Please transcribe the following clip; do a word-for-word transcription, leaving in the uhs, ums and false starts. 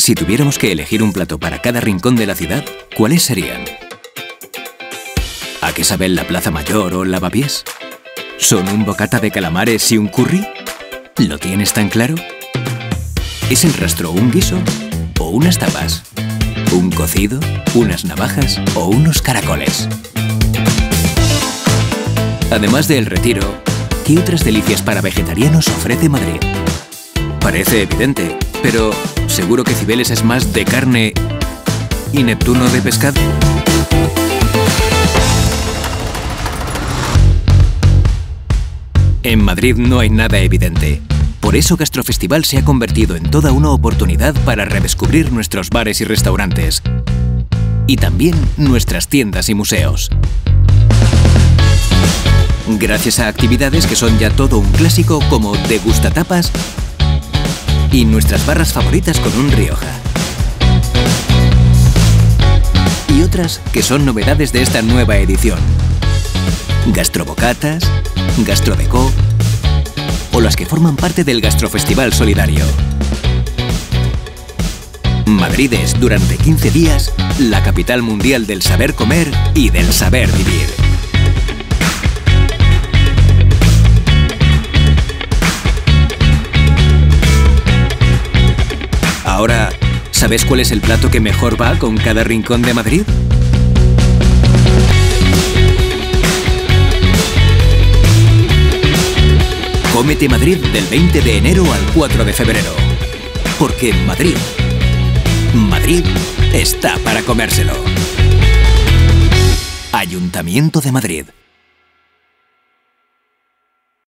Si tuviéramos que elegir un plato para cada rincón de la ciudad, ¿cuáles serían? ¿A qué saben la Plaza Mayor o Lavapiés? ¿Son un bocata de calamares y un curry? ¿Lo tienes tan claro? ¿Es el rastro un guiso o unas tapas? ¿Un cocido, unas navajas o unos caracoles? Además del Retiro, ¿qué otras delicias para vegetarianos ofrece Madrid? Parece evidente, pero ¿seguro que Cibeles es más de carne y Neptuno de pescado? En Madrid no hay nada evidente. Por eso Gastrofestival se ha convertido en toda una oportunidad para redescubrir nuestros bares y restaurantes. Y también nuestras tiendas y museos. Gracias a actividades que son ya todo un clásico como Degustatapas y nuestras barras favoritas con un Rioja. Y otras que son novedades de esta nueva edición. Gastrobocatas, Gastrodeco o las que forman parte del Gastrofestival Solidario. Madrid es, durante quince días, la capital mundial del saber comer y del saber vivir. Ahora, ¿sabes cuál es el plato que mejor va con cada rincón de Madrid? Cómete Madrid del veinte de enero al cuatro de febrero. Porque Madrid, Madrid está para comérselo. Ayuntamiento de Madrid.